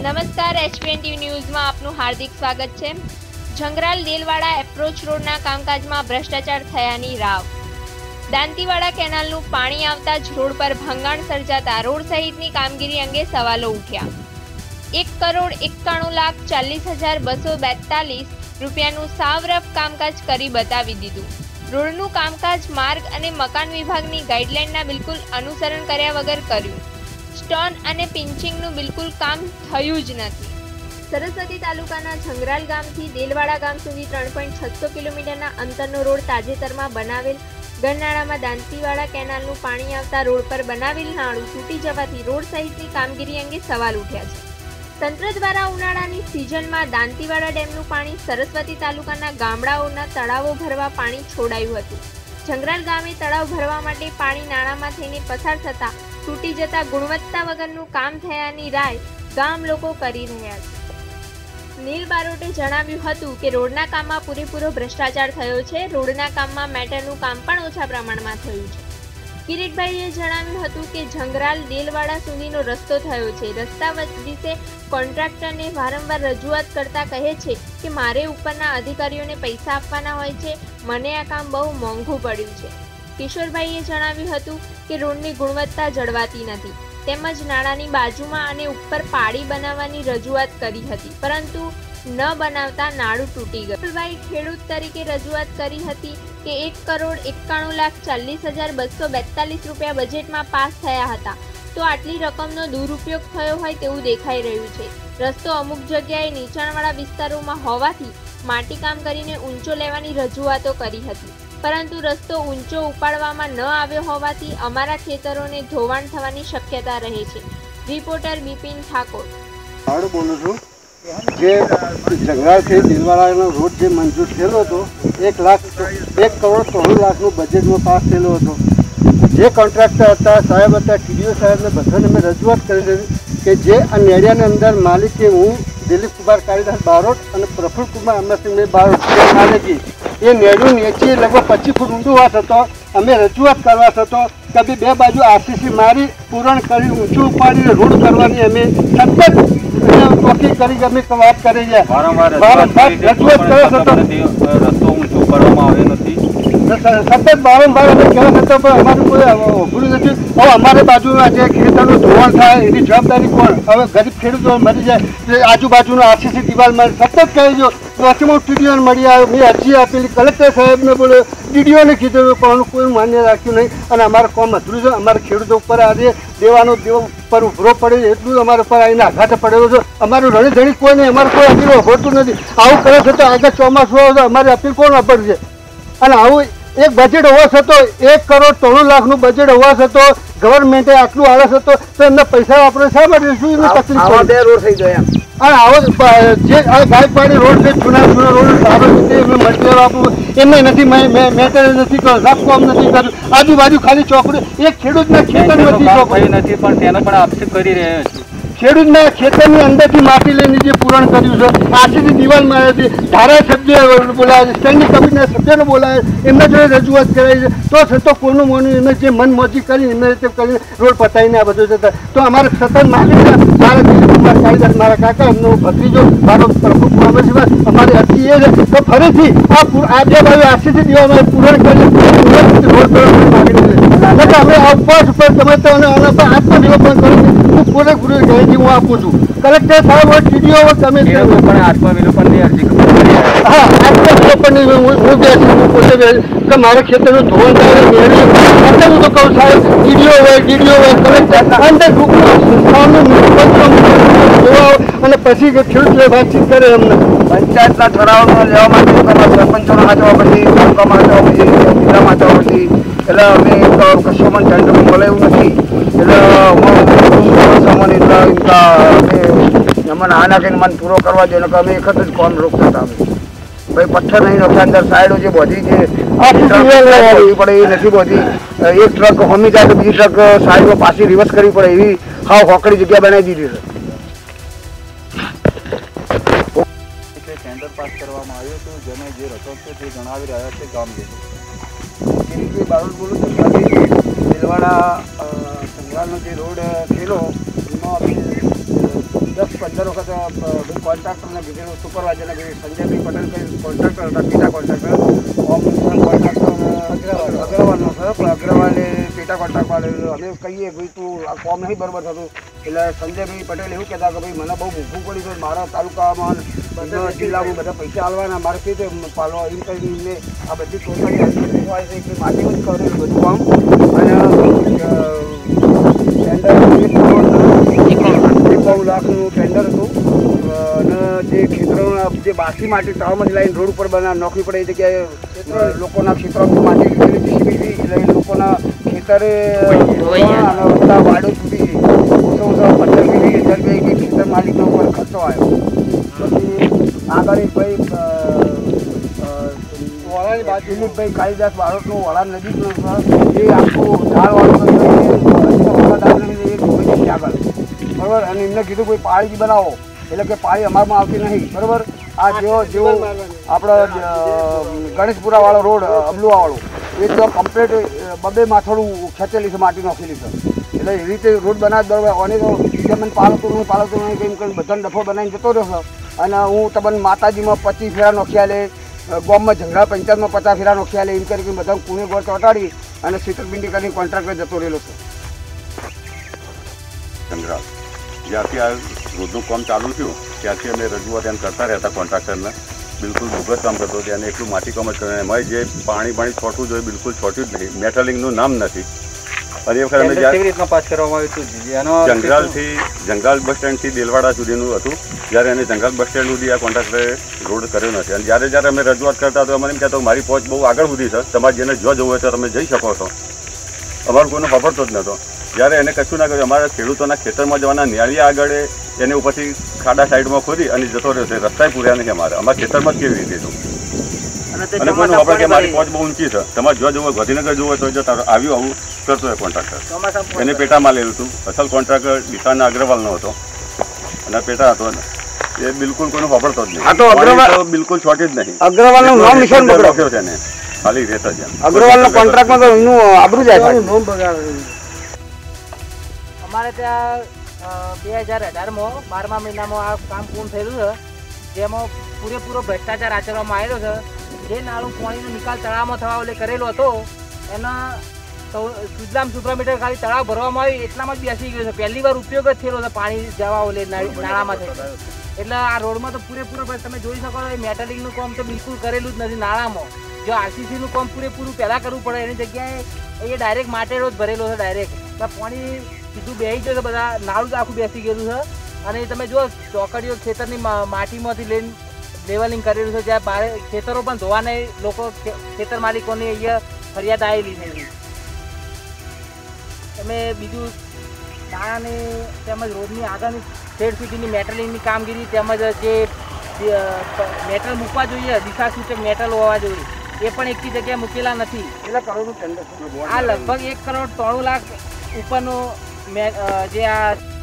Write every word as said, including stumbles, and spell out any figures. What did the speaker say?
નમસ્કાર H twenty ન્યૂઝમાં આપનું હાર્દિક સ્વાગત છે। જંગરાલ દેલવાડા એપ્રોચ રોડના કામકાજમાં ભ્રષ્ટાચાર થયાની રાવ। દાંતીવાડા કેનાલનું પાણી આવતા જ રોડ પર ભંગાણ સર્જાતા રોડ સહિતની કામગીરી અંગે સવાલો ઉઠ્યા। એક કરોડ એકાણું લાખ ચાલીસ હજાર બસો બેતાલીસ રૂપિયાનું સાવરફ કામકાજ કરી બતાવી દીધું। રોડનું કામકાજ માર્ગ અને મકાન વિભાગની ગાઈડલાઈનના બિલકુલ અનુસરણ કર્યા વગર કર્યું। સ્ટોન અને પિંચિંગનું બિલકુલ કામ થયું જ નથી। સરસ્વતી તાલુકાના જંગરાલ ગામથી દેલવાડા ગામ સુધી ત્રણ પોઈન્ટ છસો કિલોમીટરના અંતરનો રોડ તાજેતરમાં બનાવેલ ગરનાળામાં દાંતીવાડા કેનાલનું પાણી આવતા રોડ પર બનાવેલ નાળું તૂટી જવાથી રોડ સહિતની કામગીરી અંગે સવાલ ઉઠ્યા છે। તંત્ર દ્વારા ઉનાળાની સિઝનમાં દાંતીવાડા ડેમનું પાણી સરસ્વતી તાલુકાના ગામડાઓના તળાવો ભરવા પાણી છોડાયું હતું। જંગરાલ ગામે તળાવ ભરવા માટે પાણી નાળામાં થઈને પસાર થતા તૂટી જતા ગુણવત્તા વગરનું કામ થયાની રાય ગામ લોકો કરી રહ્યા છે। નીલ બારોટે જણાવ્યું હતું કે રોડના કામમાં પૂરેપૂરો ભ્રષ્ટાચાર થયો છે। રોડના કામમાં મેટરનું કામ પણ ઓછા પ્રમાણમાં થયું છે। કિરીટભાઈએ જણાવ્યું હતું કે જંગરાલ દેલવાડા સુધીનો રસ્તો થયો છે। રસ્તા વિશે કોન્ટ્રાક્ટરને વારંવાર રજૂઆત કરતા કહે છે કે મારે ઉપરના અધિકારીઓને પૈસા આપવાના હોય છે, મને આ કામ બહુ મોંઘું પડ્યું છે। કિશોરભાઈએ જણાવ્યું હતું કે રોડની ગુણવત્તા જળવાતી નથી તેમજ નાળાની બાજુમાં અને ઉપર પાળી બનાવવાની રજૂઆત કરી હતી પરંતુ ન બનાવતા નાળું તૂટી ગયું। કિશોરભાઈ ખેડૂત તરીકે રજૂઆત કરી હતી કે એક કરોડ એકાણું લાખ ચાલીસ હજાર બસો બેતાલીસ રૂપિયા બજેટમાં પાસ થયા હતા તો આટલી રકમનો દુરુપયોગ થયો હોય તેવું દેખાઈ રહ્યું છે। રસ્તો અમુક જગ્યાએ નીચાણવાળા વિસ્તારોમાં હોવાથી માટીકામ કરીને ઊંચો લેવાની રજૂઆતો કરી હતી પરંતુ રસ્તો ઊંચો ઉપાડવામાં ન આવ્યો હોવાથી અમારા ખેતરોને ધોવાણ થવાની શક્યતા રહે છે। રિપોર્ટર બિપિન ઠાકોર। હાડું બોલું છું જે જંગરાલથી દિલવાડાનો રોડ જે મંજૂર થયેલો હતો એક લાખ એક કરોડ ત્રણ લાખનું બજેટમાં પાસ થયેલો હતો। જે કોન્ટ્રાક્ટર હતા સાહેબ હતા ટીડીઓ સાહેબને બધાને મેં રજૂઆત કરેલી કે જે આ નેડિયાની અંદર માલિકે હું દિલીપ કુમાર કાળીદાસ બારોટ અને પ્રફુલ્લ કુમાર અમરસિંહ બારોટ માલિકી એ નેડું નીચે લગભગ પચીસ ફૂટ ઊંડું વાત હતો। અમે રજૂઆત કરવા થતો કદી બે બાજુ આરસીસી મારી પૂરણ કરી ઊંચું ઉપાડીને રોડ કરવાની અમે સતત ચોકી કરી અમે વાત કરી છે। રજૂઆત કરે થતો રસ્તો ઊંચો કરવામાં આવ્યો નથી સતત વારંવાર અમે કહેવા થતો પણ અમારું કોઈ અભૂરું નથી। હવે અમારે બાજુમાં જે ખેતરનું ધોવાણ થાય એની જવાબદારી કોણ? હવે ગરીબ ખેડૂતો મરી જાય આજુબાજુનો આરસીસી દિવાલમાં સતત કહી દો વચમાં ટીડીઓને મળી આવ્યો મેં અરજી આપેલી કલેક્ટર સાહેબને બોલ્યો ટીડીઓને કીધું પણ કોઈ માન્ય રાખ્યું નહીં અને અમારું કામ અધૂરું છે। અમારા ખેડૂતો ઉપર આજે દેવાનો દેવ પર ઉભરો પડે એટલું અમારા ઉપર આવીને આઘાત પડેલો છે। અમારું રણી ધણી કોઈ નહીં અમારું કોઈ અપીલ હોતું નથી। આવું કરે છે તો આગળ ચોમાસું આવે તો અમારી અપીલ કોણ અપડશે? અને આવું એક બજેટ હોવા છતો એક કરોડ ત્રણ લાખનું બજેટ હોવા છતો ગવર્મેન્ટે આટલું આળસ હતો તો એમને પૈસા આપણે શા માટે શું એમને તકલીફ બે રોડ થઈ ગયા અને આવો જે ગાયકવાડી રોડ છે જૂના જૂના રોડ સારો રીતે એમને મટીરિયલ આપવું એમને નથી મેટર નથી કર્યું સાફ કામ નથી કર્યું આજુબાજુ ખાલી ચોકડી એક ખેડૂતના ખેતર નથી ચોકડી નથી પણ તેનો પણ આક્ષેપ કરી રહ્યા છે। ખેડૂતના ખેતરની અંદરથી માટી લઈને જે પૂરણ કર્યું છે આરસીસી દિવાલમાં આવ્યો છે ધારાસભ્ય બોલાવે છે સ્ટેન્ડિંગ કમિટીના સભ્યોને બોલાવે એમને જોડે રજૂઆત કરાઈ છે તો છતાં કોનું મોનું એમને જે મનમોજી કરીને એમને રીતે કરીને રોડ પતાવીને આ બધું જતા તો અમારે સતત માલિક મારા દિલીપ કુમાર કાળીદાસ મારા કાકા એમનો ભત્રીજો મારો પ્રભુ કુમાર અમારી અરજી એ છે તો ફરીથી આ આ બે બાજુ આરસીસી દિવાલમાં પૂરણ કરીને રોડ કરવા માગણી છે અમે આ ઉપવાસ ઉપર તમે તો આત્મનિર્ભર કરું હું પૂરેપૂરી ગેરંટી હું આપું છું। કલેક્ટર સાહેબ હોય ટીડીઓ હોય તમે પણ આત્મવિલોપનની અરજી હા આત્મવિલોપનની હું હું બે હું પોતે કે મારા ખેતરનું ધોવાણ થાય મેળવી હું તો કહું સાહેબ ટીડીઓ હોય ડીડીઓ હોય કલેક્ટર અંદર સંસ્થાઓનું જોવા અને પછી ખેડૂત વાતચીત કરે એમને પંચાયતના ઠરાવનો લેવા માટે સરપંચોને વાંચવા પછી તાલુકામાં વાંચવા પછી જિલ્લામાં વાંચવા પછી એટલે અમે કશો પણ ટેન્ડર મળે એવું નથી એટલે સામાન્ય એટલા અમને આના કંઈ મન પૂરો કરવા જોઈએ કે અમે એક જ કોમ રોકતા હતા અમે ભાઈ પથ્થર નહીં નોખતા અંદર સાઈડો જે બધી જે પડે એ નથી બધી એક ટ્રક હોમી જાય તો બીજી ટ્રક સાઈડમાં પાછી રિવર્સ કરવી પડે એવી હાવ હોકડી જગ્યા બનાવી દીધી છે। ટેન્ડર પાસ કરવામાં આવ્યું હતું જેને જે રકમ છે તે જણાવી રહ્યા છે ગામ લોકો। કિરીટભાઈ બારોટ બોલું છું દિલવાડા સંઘાલનો જે રોડ થયેલો એમાં દસ પંદર વખત ભાઈ કોન્ટ્રાક્ટરને કીધેલું, સુપરવાઇઝરને કીધેલું, સંજયભાઈ પટેલ કરી કોન્ટ્રાક્ટર હતા, પેટા કોન્ટ્રાક્ટર ઓમ કોન્ટ્રાક્ટર અગ્રવાલનો છે, પણ અગ્રવાલે પેટા કોન્ટ્રાક્ટ વાળેલું. અમે કહીએ ભાઈ તું આ કોમ નહીં બરાબર થતું, એટલે સંજયભાઈ પટેલ એવું કહેતા કે ભાઈ મને બહુ મૂકવું પડ્યું છે, મારા તાલુકામાં બધા જિલ્લામાં બધા પૈસા આલવાના, મારે કેવી રીતે પાલો એમ કરીને આ બધી ટોટલી હોય છે એટલે માટી જ કરેલું બધું કામ. અને ટેન્ડર લાખનું ટેન્ડર હતું અને જે ખેતરોના જે બાકી માટી તળાવમાંથી લાવીને રોડ ઉપર બના નોખવી પડે એ જગ્યાએ લોકોના ખેતરોમાં માટી લીધેલી જીસીબી એટલે એ લોકોના ખેતરે અને બધા વાડો સુધી ઓછો ઓછો પંદર વીસ હજાર રૂપિયા એક ખેતર માલિકનો ઉપર ખર્ચો આવ્યો. પછી આગળ એક ભાઈ વડાની બાજુ દિલીપભાઈ કાળીદાસ બારોટનું વડા નજીકનું છે, એ આખું ઢાળવાળું આગળ બરાબર. અને એમને કીધું કોઈ પાળી બનાવો, એટલે કે પાળી અમારમાં આવતી નહીં બરાબર. આ જેવો જેવો આપણો ગણેશપુરાવાળો રોડ અબલુવાવાળો એ તો કમ્પ્લીટ બબે માથોડું ખેંચેલી છે, માટી નાખેલી છે, એટલે એવી રીતે રોડ બનાવ બરાબર. અને તો મને પાલતું નહીં પાલતું નહીં કેમ કરીને બધાને ડફો બનાવીને જતો રહ્યો છે. અને હું તમને માતાજીમાં પચીસ ફેરા નોખ્યા લે, ગામમાં ઝઘડા પંચાયતમાં પચાસ ફેરા નોખ્યા લે, એમ કરીને બધા કુણે ગોળ ચોટાડી અને છેતરપિંડી કરીને કોન્ટ્રાક્ટર જતો રહેલો છે. જંગરાલ જ્યારથી આ રોડનું કામ ચાલુ થયું ત્યારથી અમે રજૂઆત એમ કરતા રહેતા કોન્ટ્રાક્ટરને, બિલકુલ બોગસ કામ કરતો હતો અને એટલું માટી કામ જ કરે. એમાં જે પાણી પાણી છોટવું જોઈએ બિલકુલ છોટ્યું જ નહીં, મેટલિંગનું નામ નથી. અને એ વખતે અમે કેવી રીતના પાસ કરવામાં આવ્યું હતું? જંગરાલથી જંગરાલ બસ સ્ટેન્ડથી દેલવાડા સુધીનું હતું, જ્યારે એને જંગલ બસ સ્ટેન્ડ સુધી આ કોન્ટ્રાક્ટરે રોડ કર્યો નથી. અને જ્યારે જ્યારે અમે રજૂઆત કરતા તો અમને એમ કહેતો મારી પહોંચ બહુ આગળ સુધી છે, તમારે જેને જો જવું હોય તો તમે જઈ શકો છો. અમારું કોઈને ખબરતો જ નહોતો. જ્યારે એને કશું ના કર્યું, અમારા ખેડૂતોના ખેતરમાં જવાના ન્યાળિયા આગળ એને ઉપરથી ખાડા સાઈડમાં ખોદી અને જતો રહ્યો છે. રસ્તા પૂર્યા નહીં અમારે, અમારા ખેતરમાં જ કેવી રીતે હતું. અને કોઈનું ખબર કે મારી પહોંચ બહુ ઊંચી છે, તમારે જો જવું હોય ગાંધીનગર જવું હોય તો જતા આવ્યું આવું કરતો હોય કોન્ટ્રાક્ટર. એને પેટામાં લેલું હતું. અસલ કોન્ટ્રાક્ટર દિશાના અગ્રવાલનો હતો અને પેટા હતો એ બિલકુલ કોઈનું ખબરતો જ નહીં. આ તો અગ્રવાલ બિલકુલ છોટી જ નહીં. અગ્રવાલનું નામ નિશાન બગડ્યો છે ને, ખાલી રહેતા જ અગ્રવાલનો કોન્ટ્રાક્ટમાં તો એનું આબરૂ જાય છે. નામ બગાડ્યું. અમારે ત્યાં બે હજાર અઢારમાં બારમા મહિનામાં આ કામ પૂર્ણ થયેલું છે, જેમાં પૂરેપૂરો ભ્રષ્ટાચાર આચરવામાં આવેલો છે. જે નાળું પાણીનો નિકાલ તળાવમાં થવા એટલે કરેલો હતો એના સુજલામ સુફલા મીટર ખાલી તળાવ ભરવામાં આવ્યું એટલામાં જ બેસી ગયો છે. પહેલી વાર ઉપયોગ જ થયેલો છે પાણી જવા ઓલે નાળામાં થયેલો. એટલે આ રોડમાં તો પૂરેપૂરો તમે જોઈ શકો છો મેટલિંગનું કામ તો બિલકુલ કરેલું જ નથી. નાળામાં જો આરસીસીનું કામ પૂરેપૂરું પહેલાં કરવું પડે એની જગ્યાએ એ ડાયરેક્ટ માટેડો જ ભરેલો છે. ડાયરેક્ટ પાણી સીધું બેસી ગયું છે, બધા નાળું તો આખું બેસી ગયેલું છે. અને તમે જો ચોકડીઓ ખેતરની માટીમાંથી લઈને લેવલિંગ કરેલું છે, જ્યાં બારે ખેતરો પણ ધોવાને લોકો ખેતર માલિકોની અહીંયા ફરિયાદ આવેલી છે. તમે બીજું શાળાની તેમજ રોડની આગળની શેડ સુધીની મેટલિંગની કામગીરી તેમજ જે મેટલ મૂકવા જોઈએ, દિશા સૂચક મેટલ હોવા જોઈએ, એ પણ એકથી જગ્યાએ મૂકેલા નથી. કેટલા કરોડનું ટેન્ડર? આ લગભગ એક કરોડ ત્રણ લાખ ઉપરનું જે આ